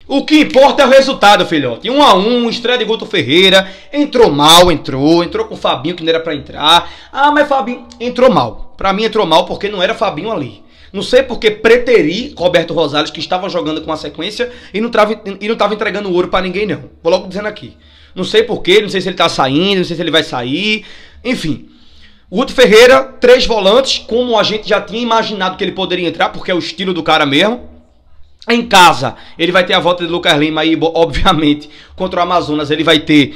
O que importa é o resultado, filhote. 1 a 1, estreia de Guto Ferreira. Entrou mal, entrou com o Fabinho que não era pra entrar. Ah, mas Fabinho entrou mal. Pra mim entrou mal porque não era Fabinho ali. Não sei porque preteri Roberto Rosales, que estava jogando com a sequência e não tava entregando ouro pra ninguém, não. Vou logo dizendo aqui. Não sei porquê, não sei se ele tá saindo, não sei se ele vai sair. Enfim. O Guto Ferreira, 3 volantes, como a gente já tinha imaginado que ele poderia entrar, porque é o estilo do cara mesmo. Em casa, ele vai ter a volta de Lucas Lima aí, obviamente, contra o Amazonas. Ele vai ter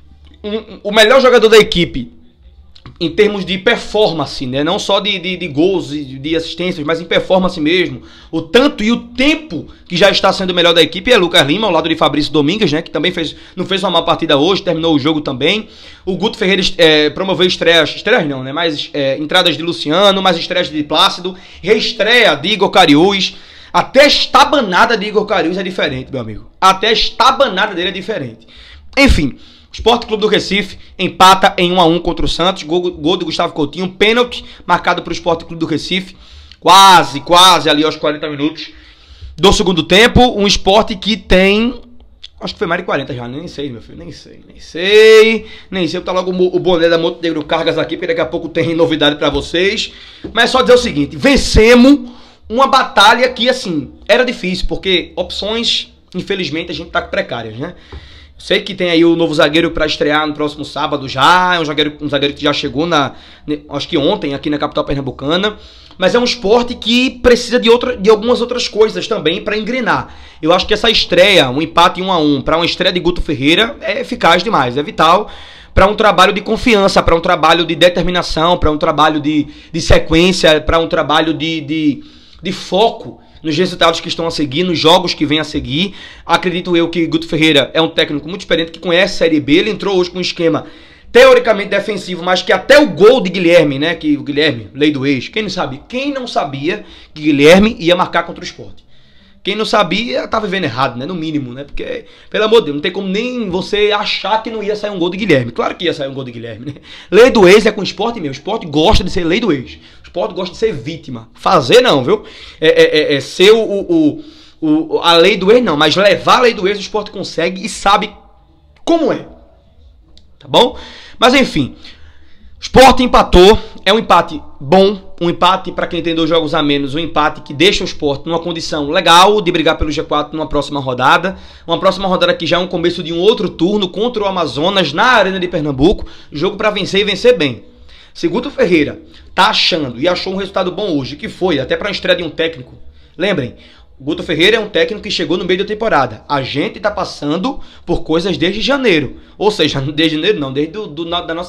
o melhor jogador da equipe em termos de performance, né? Não só de gols e de assistências, mas em performance mesmo. O tanto e o tempo que já está sendo o melhor da equipe é Lucas Lima, ao lado de Fabrício Domingues, né? Que também não fez uma má partida hoje, terminou o jogo também. O Guto Ferreira promoveu estreias não, né? Mais entradas de Luciano, mais estreias de Plácido, reestreia de Igor Cariús. Até a estabanada de Igor Cariús é diferente, meu amigo. Até a estabanada dele é diferente. Enfim, o Sport Clube do Recife empata em 1 a 1 contra o Santos. Gol de Gustavo Coutinho, pênalti marcado para o Sport Clube do Recife. Quase ali aos 40 minutos do segundo tempo. Um Sport que tem... Acho que foi mais de 40 já, nem sei, meu filho, nem sei. Vou botar logo o boné da Montenegro Cargas aqui, porque daqui a pouco tem novidade para vocês. Mas é só dizer o seguinte, vencemos uma batalha que, assim, era difícil, porque opções, infelizmente, a gente tá precárias, né? Sei que tem aí o novo zagueiro para estrear no próximo sábado já, é um zagueiro que já chegou acho que ontem, aqui na capital pernambucana, mas é um esporte que precisa de algumas outras coisas também para engrenar. Eu acho que essa estreia, um empate 1 a 1 para uma estreia de Guto Ferreira é eficaz demais, é vital para um trabalho de confiança, para um trabalho de determinação, para um trabalho de sequência, para um trabalho de foco nos resultados que estão a seguir, nos jogos que vêm a seguir. Acredito eu que Guto Ferreira é um técnico muito experiente, que conhece a Série B. Ele entrou hoje com um esquema teoricamente defensivo, mas que até o gol de Guilherme, né, que o Guilherme, lei do ex, quem não sabia que Guilherme ia marcar contra o Sport? Quem não sabia tá vivendo errado, né? No mínimo, né? Porque, pelo amor de Deus, não tem como nem você achar que não ia sair um gol de Guilherme. Claro que ia sair um gol de Guilherme, né? Lei do ex é com o Sport mesmo. O Sport gosta de ser lei do ex. O Sport gosta de ser vítima. Fazer não, viu? Ser a lei do ex não, mas levar a lei do ex o Sport consegue e sabe como é. Tá bom? Mas enfim, o Sport empatou, é um empate bom, um empate para quem tem 2 jogos a menos, um empate que deixa o Sport numa condição legal de brigar pelo G4 numa próxima rodada. Uma próxima rodada que já é um começo de um outro turno contra o Amazonas na Arena de Pernambuco, jogo para vencer e vencer bem. Se Guto Ferreira tá achando e achou um resultado bom hoje, que foi até para a estreia de um técnico, lembrem, Guto Ferreira é um técnico que chegou no meio da temporada. A gente tá passando por coisas desde janeiro. Ou seja, desde janeiro não, desde do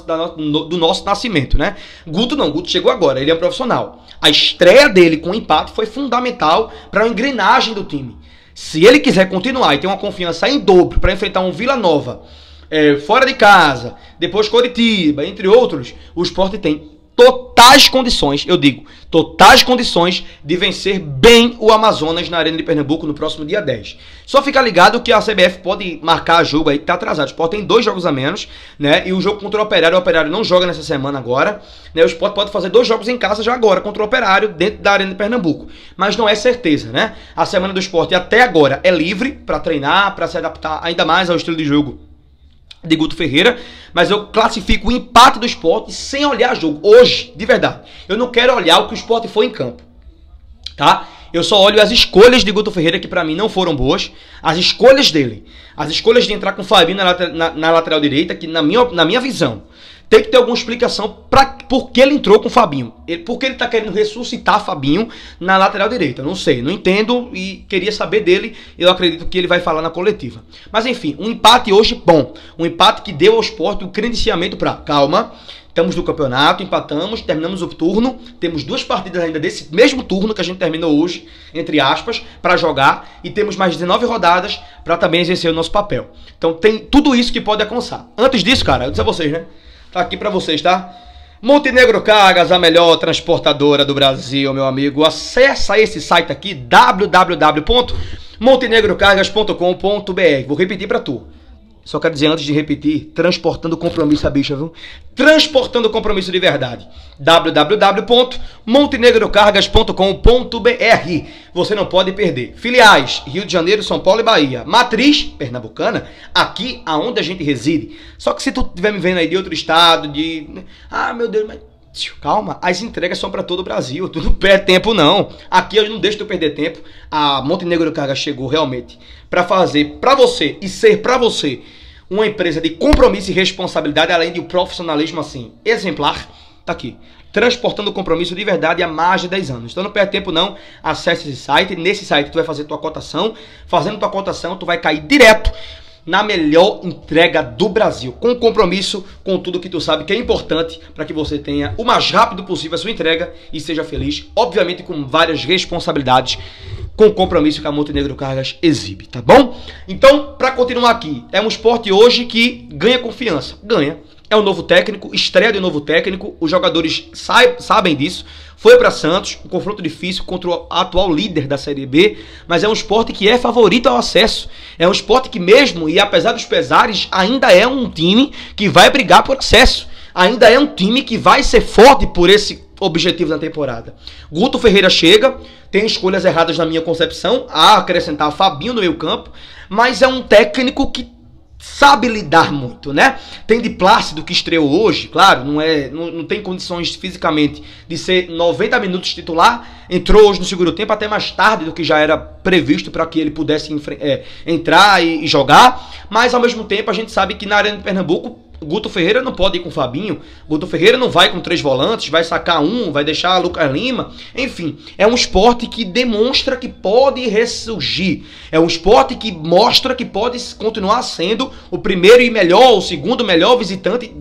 nosso nascimento, né? Guto chegou agora, ele é um profissional. A estreia dele com o empate foi fundamental para a engrenagem do time. Se ele quiser continuar e ter uma confiança em dobro para enfrentar um Vila Nova, fora de casa, depois Coritiba, entre outros, o Sport tem totais condições, eu digo, totais condições de vencer bem o Amazonas na Arena de Pernambuco no próximo dia 10. Só fica ligado que a CBF pode marcar jogo aí que tá atrasado. O Sport tem 2 jogos a menos, né? E o jogo contra o Operário não joga nessa semana agora, né? O Sport pode fazer 2 jogos em casa já agora contra o Operário dentro da Arena de Pernambuco, mas não é certeza, né? A semana do Sport até agora é livre para treinar, para se adaptar ainda mais ao estilo de jogo de Guto Ferreira, mas eu classifico o empate do Sport sem olhar jogo. Hoje, de verdade, eu não quero olhar o que o Sport foi em campo, tá? Eu só olho as escolhas de Guto Ferreira, que pra mim não foram boas. As escolhas dele, as escolhas de entrar com o Fabinho na lateral direita, que na minha visão tem que ter alguma explicação por que ele entrou com o Fabinho. Por que ele tá querendo ressuscitar Fabinho na lateral direita. Não sei, não entendo e queria saber dele. Eu acredito que ele vai falar na coletiva. Mas enfim, um empate hoje bom. Um empate que deu ao Sport o credenciamento para calma. Estamos no campeonato, empatamos, terminamos o turno. Temos 2 partidas ainda desse mesmo turno que a gente terminou hoje, entre aspas, para jogar. E temos mais 19 rodadas para também exercer o nosso papel. Então tem tudo isso que pode alcançar. Antes disso, cara, eu disse a vocês, né? Tá aqui pra vocês, tá? Montenegro Cargas, a melhor transportadora do Brasil, meu amigo. Acessa esse site aqui, www.montenegrocargas.com.br. Vou repetir pra tu. Só quero dizer antes de repetir, transportando compromisso a bicha, viu? Transportando compromisso de verdade. www.montenegrocargas.com.br. Você não pode perder. Filiais, Rio de Janeiro, São Paulo e Bahia. Matriz, pernambucana, aqui aonde a gente reside. Só que se tu estiver me vendo aí de outro estado, ah, meu Deus, mas... calma, as entregas são para todo o Brasil. Tu não perde tempo, não. Aqui eu não deixo tu perder tempo. A Montenegro Cargas chegou realmente para fazer para você e ser para você uma empresa de compromisso e responsabilidade, além de um profissionalismo assim exemplar. Tá aqui, transportando compromisso de verdade há mais de 10 anos. Então não perde tempo não, acesse esse site. Nesse site tu vai fazer tua cotação. Fazendo tua cotação, tu vai cair direto na melhor entrega do Brasil, com compromisso, com tudo que tu sabe que é importante para que você tenha o mais rápido possível a sua entrega e seja feliz, obviamente com várias responsabilidades, com o compromisso que a Montenegro Cargas exibe, tá bom? Então, para continuar aqui, é um esporte hoje que ganha confiança, ganha. É um novo técnico, estreia de um novo técnico, os jogadores sabem disso. Foi para Santos, um confronto difícil contra o atual líder da Série B, mas é um esporte que é favorito ao acesso. É um esporte que mesmo, e apesar dos pesares, ainda é um time que vai brigar por acesso. Ainda é um time que vai ser forte por esse objetivo na temporada. Guto Ferreira chega, tem escolhas erradas na minha concepção, a acrescentar Fabinho no meio campo, mas é um técnico que sabe lidar muito, né? Tem de Plácido que estreou hoje, claro, não tem condições fisicamente de ser 90 minutos titular, entrou hoje no segundo tempo até mais tarde do que já era previsto para que ele pudesse entrar e jogar, mas ao mesmo tempo a gente sabe que na Arena de Pernambuco Guto Ferreira não pode ir com o Fabinho, Guto Ferreira não vai com 3 volantes, vai sacar um, vai deixar Lucas Lima, enfim, é um esporte que demonstra que pode ressurgir, é um esporte que mostra que pode continuar sendo o primeiro e melhor, o segundo melhor visitante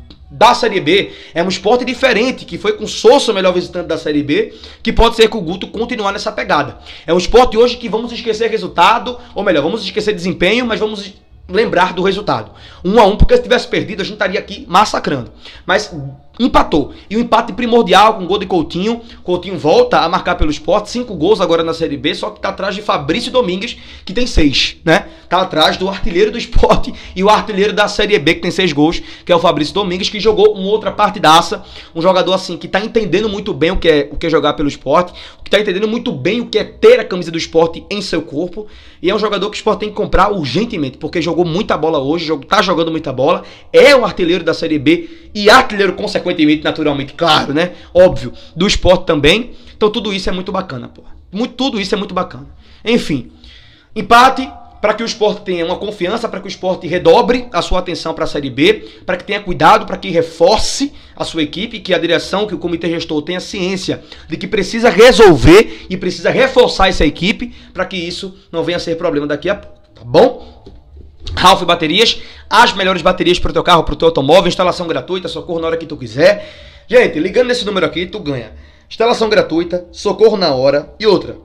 da Série B. É um esporte diferente, que foi com o Sousa o melhor visitante da Série B, que pode ser que o Guto continuar nessa pegada. É um esporte hoje que vamos esquecer resultado, ou melhor, vamos esquecer desempenho, mas vamos lembrar do resultado. 1-1, porque se tivesse perdido a gente estaria aqui massacrando. Mas empatou. E o empate primordial com o gol de Coutinho. Coutinho volta a marcar pelo Sport. 5 gols agora na Série B, só que tá atrás de Fabrício Domingues, que tem 6, né? Tá atrás do artilheiro do Sport e o artilheiro da Série B, que tem 6 gols, que é o Fabrício Domingues, que jogou uma outra partidaça. Um jogador assim, que tá entendendo muito bem o que é jogar pelo Sport, que tá entendendo muito bem o que é ter a camisa do Sport em seu corpo. E é um jogador que o Sport tem que comprar urgentemente, porque jogou muita bola hoje, tá jogando muita bola, é um artilheiro da Série B e artilheiro consequentemente, naturalmente, claro, né? Óbvio, do Sport também. Então tudo isso é muito bacana, porra. Tudo isso é muito bacana. Enfim, empate para que o Sport tenha uma confiança, para que o Sport redobre a sua atenção para a Série B, para que tenha cuidado, para que reforce a sua equipe, que a direção, que o comitê gestor tenha ciência de que precisa resolver e precisa reforçar essa equipe para que isso não venha a ser problema daqui a pouco, tá bom? Ralph Baterias, as melhores baterias para o teu carro, para o teu automóvel, instalação gratuita, socorro na hora que tu quiser. Gente, ligando nesse número aqui, tu ganha instalação gratuita, socorro na hora e outra,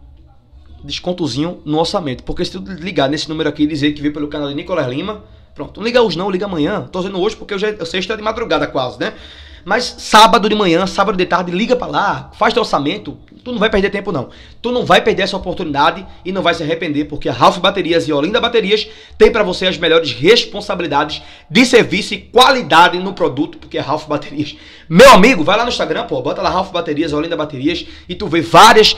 descontozinho no orçamento. Porque se tu ligar nesse número aqui e dizer que veio pelo canal de Nicolas Lima, pronto, não liga hoje não, liga amanhã. Tô dizendo hoje porque eu sei que está de madrugada quase, né? Mas sábado de manhã, sábado de tarde, liga pra lá, faz teu orçamento. Tu não vai perder tempo não. Tu não vai perder essa oportunidade e não vai se arrepender, porque a Ralph Baterias e Olinda Baterias tem pra você as melhores responsabilidades de serviço e qualidade no produto, porque é Ralph Baterias. Meu amigo, vai lá no Instagram, pô, bota lá Ralph Baterias, Olinda Baterias e tu vê vários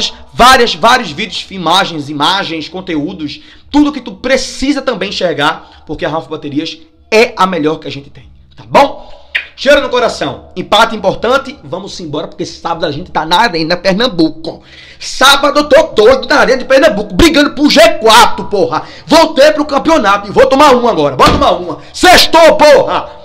vídeos, imagens, conteúdos, tudo que tu precisa também enxergar, porque a Ralph Baterias é a melhor que a gente tem, tá bom? Cheiro no coração, empate importante, vamos embora porque sábado a gente tá na Arena Pernambuco. Sábado eu tô doido na Arena de Pernambuco, brigando pro G4, porra. Voltei pro campeonato e vou tomar uma agora, bora tomar uma. Sextou, porra!